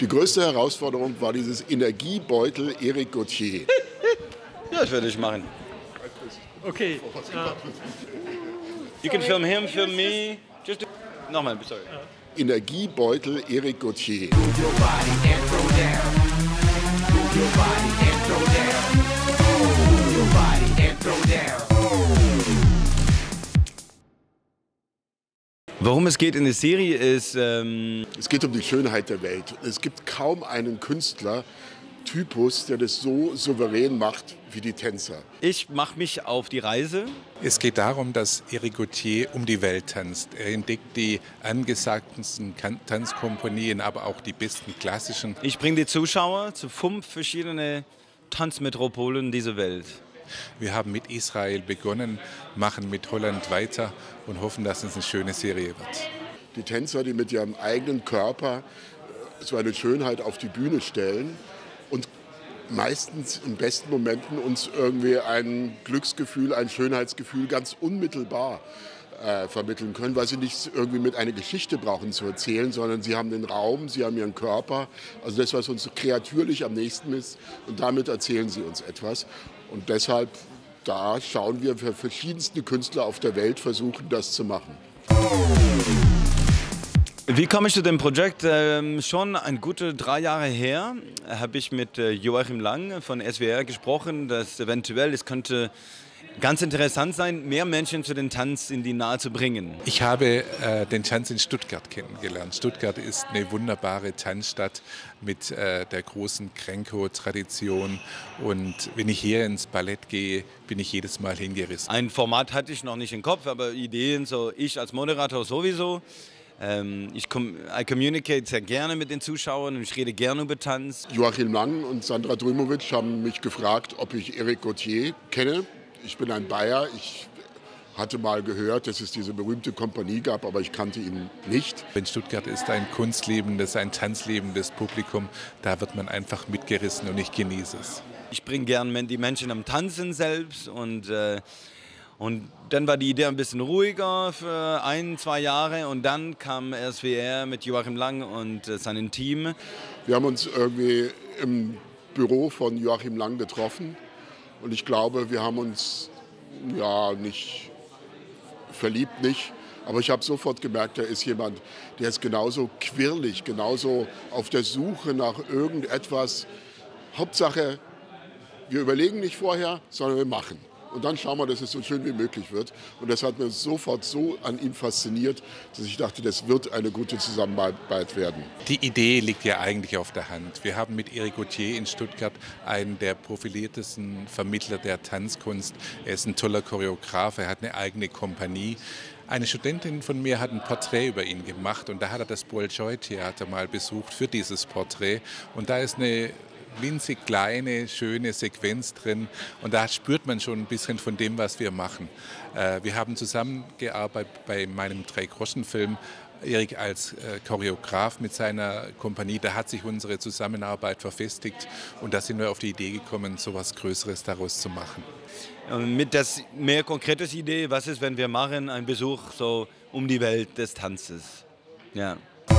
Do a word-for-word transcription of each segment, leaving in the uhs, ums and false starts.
Die größte Herausforderung war dieses Energiebeutel Eric Gauthier. Ja, das würde ich machen. Okay. Uh, You can film him, film me. Just nochmal, sorry. Energiebeutel Eric Gauthier. Worum es geht in der Serie ist... Ähm es geht um die Schönheit der Welt. Es gibt kaum einen Künstlertypus, der das so souverän macht wie die Tänzer. Ich mache mich auf die Reise. Es geht darum, dass Eric Gauthier um die Welt tanzt. Er entdeckt die angesagtesten Tanzkomponien, aber auch die besten klassischen. Ich bringe die Zuschauer zu fünf verschiedenen Tanzmetropolen dieser Welt. Wir haben mit Israel begonnen, machen mit Holland weiter und hoffen, dass es eine schöne Serie wird. Die Tänzer, die mit ihrem eigenen Körper so eine Schönheit auf die Bühne stellen und meistens in besten Momenten uns irgendwie ein Glücksgefühl, ein Schönheitsgefühl ganz unmittelbar äh, vermitteln können, weil sie nicht irgendwie mit einer Geschichte brauchen zu erzählen, sondern sie haben den Raum, sie haben ihren Körper, also das, was uns so kreatürlich am nächsten ist, und damit erzählen sie uns etwas. Und deshalb, da schauen wir für verschiedenste Künstler auf der Welt, versuchen das zu machen. Wie komme ich zu dem Projekt? Ähm, schon ein gute drei Jahre her habe ich mit äh, Joachim Lang von S W R gesprochen, dass eventuell es könnte ganz interessant sein, mehr Menschen zu den Tanz in die Nahe zu bringen. Ich habe äh, den Tanz in Stuttgart kennengelernt. Stuttgart ist eine wunderbare Tanzstadt mit äh, der großen Krenko-Tradition. Und wenn ich hier ins Ballett gehe, bin ich jedes Mal hingerissen. Ein Format hatte ich noch nicht im Kopf, aber Ideen, so ich als Moderator sowieso. Ähm, ich com I communicate sehr gerne mit den Zuschauern und ich rede gerne über Tanz. Joachim Lang und Sandra Drümovic haben mich gefragt, ob ich Eric Gauthier kenne. Ich bin ein Bayer, ich hatte mal gehört, dass es diese berühmte Kompanie gab, aber ich kannte ihn nicht. In Stuttgart ist ein kunstliebendes, ein tanzliebendes Publikum, da wird man einfach mitgerissen und ich genieße es. Ich bringe gern die Menschen am Tanzen selbst und, äh, und dann war die Idee ein bisschen ruhiger für ein, zwei Jahre und dann kam S W R mit Joachim Lang und äh, seinem Team. Wir haben uns irgendwie im Büro von Joachim Lang getroffen. Und ich glaube, wir haben uns ja nicht verliebt, nicht. Aber ich habe sofort gemerkt, er ist jemand, der ist genauso quirlig, genauso auf der Suche nach irgendetwas. Hauptsache, wir überlegen nicht vorher, sondern wir machen. Und dann schauen wir, dass es so schön wie möglich wird. Und das hat mir sofort so an ihm fasziniert, dass ich dachte, das wird eine gute Zusammenarbeit werden. Die Idee liegt ja eigentlich auf der Hand. Wir haben mit Eric Gauthier in Stuttgart einen der profiliertesten Vermittler der Tanzkunst. Er ist ein toller Choreograf, er hat eine eigene Kompanie. Eine Studentin von mir hat ein Porträt über ihn gemacht und da hat er das Bolshoi-Theater mal besucht für dieses Porträt. Und da ist eine winzig kleine, schöne Sequenz drin und da spürt man schon ein bisschen von dem, was wir machen. Wir haben zusammengearbeitet bei meinem Drei-Groschen-Film, Eric als Choreograf mit seiner Kompanie, da hat sich unsere Zusammenarbeit verfestigt und da sind wir auf die Idee gekommen, so etwas Größeres daraus zu machen. Mit der mehr konkretes Idee, was ist, wenn wir machen, einen Besuch so um die Welt des Tanzes. Ja.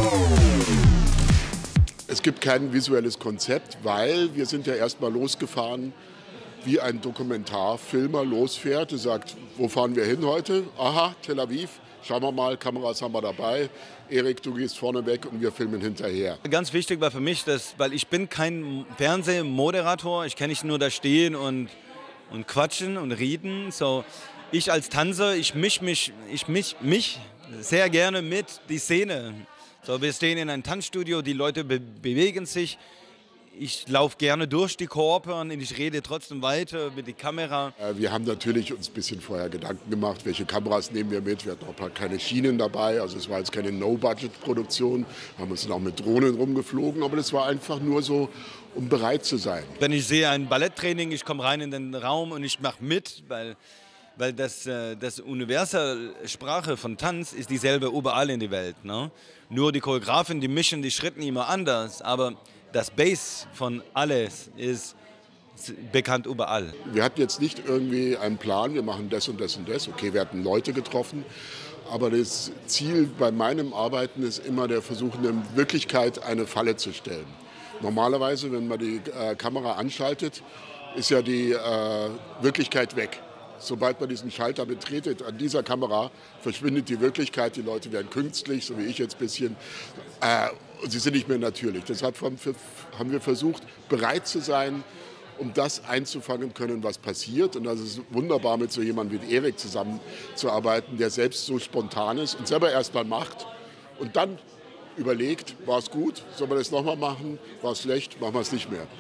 Es gibt kein visuelles Konzept, weil wir sind ja erstmal losgefahren, wie ein Dokumentarfilmer losfährt. Er sagt, wo fahren wir hin heute? Aha, Tel Aviv. Schauen wir mal, Kameras haben wir dabei. Erik, du gehst vorne weg und wir filmen hinterher. Ganz wichtig war für mich, dass, weil ich bin kein Fernsehmoderator, ich kann nicht nur da stehen und, und quatschen und reden. So, ich als Tanzer, ich misch mich, ich misch mich sehr gerne mit die Szene. So, wir stehen in einem Tanzstudio, die Leute be bewegen sich. Ich laufe gerne durch die Körper und ich rede trotzdem weiter mit der Kamera. Wir haben natürlich uns ein bisschen vorher Gedanken gemacht, welche Kameras nehmen wir mit. Wir hatten auch keine Schienen dabei, also es war jetzt keine No-Budget-Produktion. Wir haben uns dann auch mit Drohnen rumgeflogen, aber das war einfach nur so, um bereit zu sein. Wenn ich sehe ein Balletttraining, ich komme rein in den Raum und ich mache mit, weil, weil das, das Universalsprache von Tanz ist dieselbe überall in der Welt. Ne? Nur die Choreografen, die mischen die Schritte immer anders, aber das Base von alles ist bekannt überall. Wir hatten jetzt nicht irgendwie einen Plan, wir machen das und das und das. Okay, wir hatten Leute getroffen, Aber das Ziel bei meinem Arbeiten ist immer der Versuch, in Wirklichkeit eine Falle zu stellen. Normalerweise, wenn man die äh, Kamera anschaltet, ist ja die äh, Wirklichkeit weg. Sobald man diesen Schalter betretet, an dieser Kamera verschwindet die Wirklichkeit. Die Leute werden künstlich, so wie ich jetzt ein bisschen. Äh, und sie sind nicht mehr natürlich. Deshalb haben wir versucht, bereit zu sein, um das einzufangen können, was passiert. Und das ist wunderbar, mit so jemandem wie Erik zusammenzuarbeiten, der selbst so spontan ist und selber erst mal macht und dann überlegt, war es gut, soll man das nochmal machen, war es schlecht, machen wir es nicht mehr.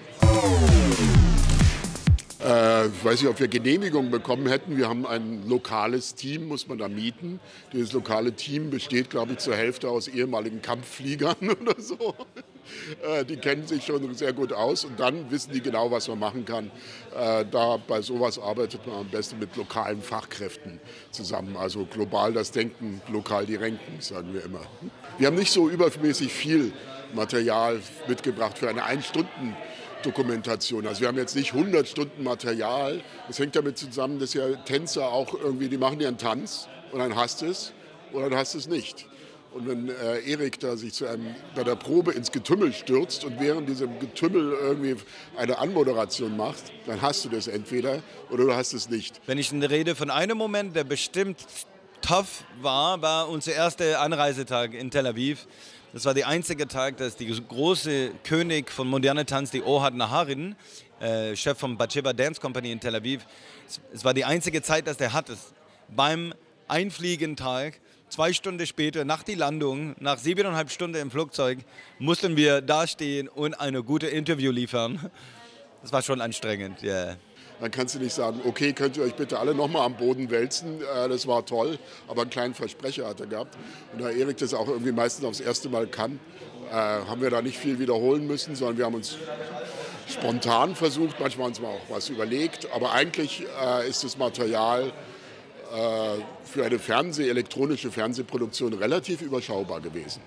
Äh, ich weiß nicht, ob wir Genehmigungen bekommen hätten. Wir haben ein lokales Team, muss man da mieten. Dieses lokale Team besteht, glaube ich, zur Hälfte aus ehemaligen Kampffliegern oder so. Äh, die kennen sich schon sehr gut aus und dann wissen die genau, was man machen kann. Äh, da bei sowas arbeitet man am besten mit lokalen Fachkräften zusammen. Also global das Denken, lokal die Renken, sagen wir immer. Wir haben nicht so übermäßig viel Material mitgebracht für eine Ein-Stunden-Dokumentation. Also wir haben jetzt nicht hundert Stunden Material. Das hängt damit zusammen, dass ja Tänzer auch irgendwie, die machen ihren Tanz und dann hast du es oder dann hast du es nicht. Und wenn äh, Erik da sich zu einem, bei der Probe ins Getümmel stürzt und während diesem Getümmel irgendwie eine Anmoderation macht, dann hast du das entweder oder du hast es nicht. Wenn ich eine Rede von einem Moment, der bestimmt tough war, war unser erster Anreisetag in Tel Aviv. Das war der einzige Tag, dass die große König von moderner Tanz, die Ohad Naharin, äh, Chef von Batsheva Dance Company in Tel Aviv, es, es war die einzige Zeit, dass der hat es. Beim Einfliegentag, zwei Stunden später, nach der Landung, nach siebeneinhalb Stunden im Flugzeug, mussten wir dastehen und ein gutes Interview liefern. Das war schon anstrengend, ja. Yeah. Dann kannst du nicht sagen, okay, könnt ihr euch bitte alle nochmal am Boden wälzen, äh, das war toll, aber einen kleinen Versprecher hat er gehabt. Und da Erik das auch irgendwie meistens aufs erste Mal kann, äh, haben wir da nicht viel wiederholen müssen, sondern wir haben uns spontan versucht, manchmal uns mal auch was überlegt, aber eigentlich äh, ist das Material äh, für eine Fernseh-, elektronische Fernsehproduktion relativ überschaubar gewesen.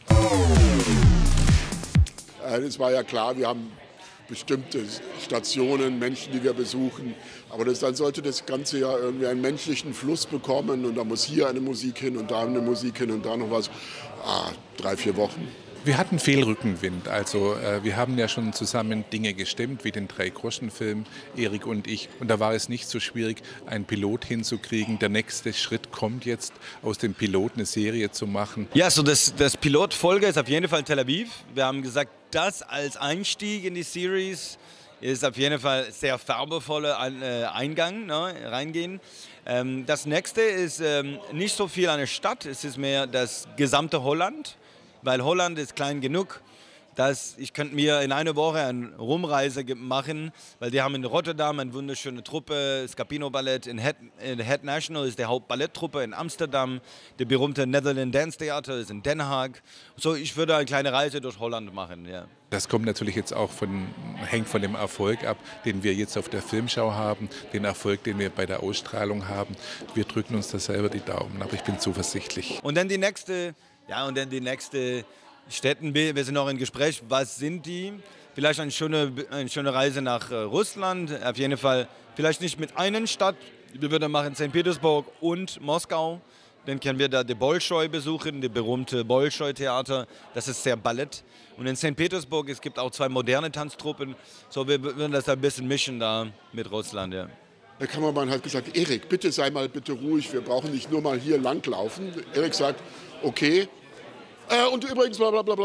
Äh, es war ja klar, wir haben bestimmte Stationen, Menschen, die wir besuchen. Aber das, dann sollte das Ganze ja irgendwie einen menschlichen Fluss bekommen und da muss hier eine Musik hin und da eine Musik hin und da noch was. Ah, drei, vier Wochen. Wir hatten viel Rückenwind. Also äh, wir haben ja schon zusammen Dinge gestemmt, wie den Drei-Groschen-Film, Erik und ich. Und da war es nicht so schwierig, einen Pilot hinzukriegen. Der nächste Schritt kommt jetzt, aus dem Pilot eine Serie zu machen. Ja, so das, das Pilotfolge ist auf jeden Fall Tel Aviv. Wir haben gesagt, das als Einstieg in die Series ist auf jeden Fall sehr farbevoller Eingang, ne, reingehen. Ähm, das nächste ist ähm, nicht so viel eine Stadt, es ist mehr das gesamte Holland. Weil Holland ist klein genug, dass ich könnte mir in einer Woche eine Rumreise machen, weil die haben in Rotterdam eine wunderschöne Truppe, Scapino Ballett, in Het, in Het National ist die Hauptballetttruppe in Amsterdam, der berühmte Netherlands Dance Theater ist in Den Haag. So, ich würde eine kleine Reise durch Holland machen, ja. Das kommt natürlich jetzt auch von, hängt von dem Erfolg ab, den wir jetzt auf der Filmschau haben, den Erfolg, den wir bei der Ausstrahlung haben. Wir drücken uns da selber die Daumen, aber ich bin zuversichtlich. Und dann die nächste, ja, und dann die nächste Städten, wir sind noch im Gespräch, was sind die? Vielleicht eine schöne, eine schöne Reise nach Russland, auf jeden Fall vielleicht nicht mit einer Stadt, wir würden machen Sankt Petersburg und Moskau. Dann können wir da die Bolschoi besuchen, die berühmte Bolschoi-Theater, das ist sehr Ballett. Und in Sankt Petersburg, es gibt auch zwei moderne Tanztruppen, so wir würden das ein bisschen mischen da mit Russland, ja. Der Kameramann hat gesagt, Erik, bitte sei mal bitte ruhig, wir brauchen nicht nur mal hier langlaufen. Erik sagt, okay, äh, und übrigens blablabla.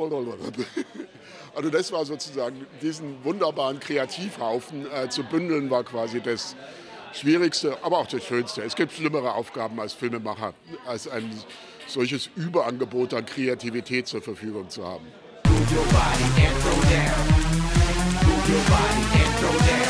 Also das war sozusagen, diesen wunderbaren Kreativhaufen äh, zu bündeln, war quasi das Schwierigste, aber auch das Schönste. Es gibt schlimmere Aufgaben als Filmemacher, als ein solches Überangebot an Kreativität zur Verfügung zu haben. Move your body and throw down. Move your body and throw down.